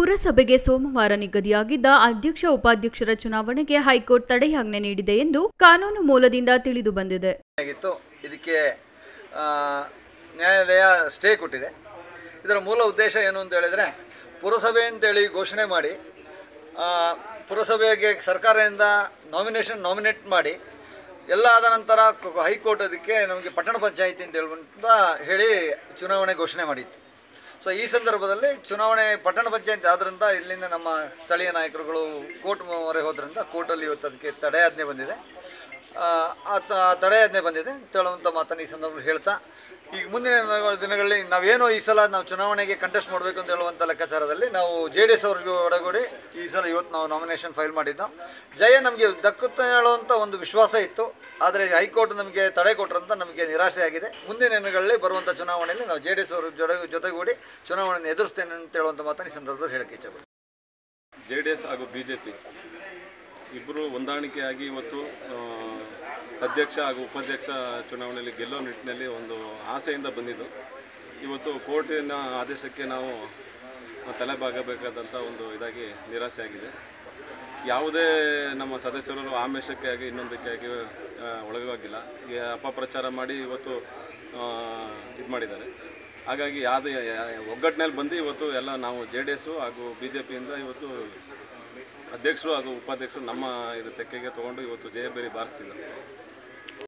ಪುರಸಭೆಗೆ ಸೋಮವಾರ ನಿಗದಿಯಾಗಿದ್ದ ಅಧ್ಯಕ್ಷ ಉಪಾಧ್ಯಕ್ಷರ ಚುನಾವಣೆಗೆ ಹೈಕೋರ್ಟ್ ತಡೆಯಾಜ್ಞೆ ನೀಡಿದೆ ಎಂದು ಕಾನೂನು ಮೂಲದಿಂದ ತಿಳಿದು ಬಂದಿದೆ. ಇದಕ್ಕೆ ನ್ಯಾಯಾಲಯ ಸ್ಟೇ ಕೊಟ್ಟಿದೆ. ಇದರ ಮೂಲ ಉದ್ದೇಶ ಏನು ಅಂತ ಹೇಳಿದರೆ, ಪುರಸಭೆ ಅಂತೇಳಿ ಘೋಷಣೆ ಮಾಡಿ ಪುರಸಭೆಗೆ ಸರ್ಕಾರದಿಂದ ನಾಮಿನೇಟ್ ಮಾಡಿ ಎಲ್ಲ ಆದ ನಂತರ ಹೈಕೋರ್ಟ್ ಅದಕ್ಕೆ ನಮಗೆ ಪಟ್ಟಣ ಪಂಚಾಯಿತಿ ಅಂತ ಹೇಳಿ ಚುನಾವಣೆ ಘೋಷಣೆ ಮಾಡಿತ್ತು. ಸೊ ಈ ಸಂದರ್ಭದಲ್ಲಿ ಚುನಾವಣೆ ಪಟ್ಟಣ ಪಂಚಾಯತ್ ಆದ್ದರಿಂದ ಇಲ್ಲಿಂದ ನಮ್ಮ ಸ್ಥಳೀಯ ನಾಯಕರುಗಳು ಕೋರ್ಟ್ ಮೊರೆ ಹೋದ್ರಿಂದ ಕೋರ್ಟಲ್ಲಿ ಇವತ್ತು ಅದಕ್ಕೆ ತಡೆಯಾಜ್ಞೆ ಬಂದಿದೆ. ತಡೆಯಾಜ್ಞೆ ಬಂದಿದೆ ಅಂತ ಹೇಳುವಂಥ ಮಾತನ್ನು ಈ ಸಂದರ್ಭದಲ್ಲಿ ಹೇಳ್ತಾ, ಈಗ ಮುಂದಿನ ದಿನಗಳಲ್ಲಿ ನಾವೇನೋ ಈ ಸಲ ನಾವು ಚುನಾವಣೆಗೆ ಕಂಟೆಸ್ಟ್ ಮಾಡಬೇಕು ಅಂತ ಹೇಳುವಂಥ ಲೆಕ್ಕಾಚಾರದಲ್ಲಿ ನಾವು JDS ಅವ್ರಿಗೆ ಒಳಗೂಡಿ ಈ ಸಲ ಇವತ್ತು ನಾವು ನಾಮಿನೇಷನ್ ಫೈಲ್ ಮಾಡಿದ್ದು. ಜಯ ನಮಗೆ ದಕ್ಕುತ್ತೆ ಹೇಳುವಂಥ ಒಂದು ವಿಶ್ವಾಸ ಇತ್ತು. ಆದರೆ ಹೈಕೋರ್ಟ್ ನಮಗೆ ತಡೆ ಕೊಟ್ಟರಂತ ನಮಗೆ ನಿರಾಸೆ ಆಗಿದೆ. ಮುಂದಿನ ದಿನಗಳಲ್ಲಿ ಬರುವಂಥ ಚುನಾವಣೆಯಲ್ಲಿ ನಾವು JDS ಅವ್ರ ಜೊತೆಗೂಡಿ ಚುನಾವಣೆಯನ್ನು ಎದುರಿಸ್ತೇನೆ ಅಂತ ಹೇಳುವಂಥ ಮಾತನ್ನು ಈ ಸಂದರ್ಭದಲ್ಲಿ ಹೇಳಕ್ಕೆ ಇಚ್ಛೆಪಡ್ತೀನಿ. JDS ಹಾಗೂ BJP ಇಬ್ಬರು ಹೊಂದಾಣಿಕೆಯಾಗಿ ಇವತ್ತು ಅಧ್ಯಕ್ಷ ಹಾಗೂ ಉಪಾಧ್ಯಕ್ಷ ಚುನಾವಣೆಯಲ್ಲಿ ಗೆಲ್ಲೋ ನಿಟ್ಟಿನಲ್ಲಿ ಒಂದು ಆಸೆಯಿಂದ ಬಂದಿದ್ದು. ಇವತ್ತು ಕೋರ್ಟಿನ ಆದೇಶಕ್ಕೆ ನಾವು ತಲೆಬಾಗಬೇಕಾದಂಥ ಒಂದು ಇದಾಗಿ ನಿರಾಸೆ ಆಗಿದೆ. ಯಾವುದೇ ನಮ್ಮ ಸದಸ್ಯರು ಆಮಿಷಕ್ಕೆ ಆಗಿ ಇನ್ನೊಂದಕ್ಕೆ ಆಗಿ ಒಳಗಾಗಿಲ್ಲ. ಅಪಪ್ರಚಾರ ಮಾಡಿ ಇವತ್ತು ಇದು ಮಾಡಿದ್ದಾರೆ. ಹಾಗಾಗಿ ಯಾವುದೇ ಒಗ್ಗಟ್ಟಿನಲ್ಲಿ ಬಂದು ಇವತ್ತು ಎಲ್ಲ ನಾವು JDS ಹಾಗೂ BJPಯಿಂದ ಇವತ್ತು ಅಧ್ಯಕ್ಷರು ಹಾಗೂ ಉಪಾಧ್ಯಕ್ಷರು ನಮ್ಮ ಇದು ತೆಕ್ಕೆಗೆ ತೊಗೊಂಡು ಇವತ್ತು ಜಯಬೇರಿ ಬಾರಿಸಿದ್ದಾರೆ.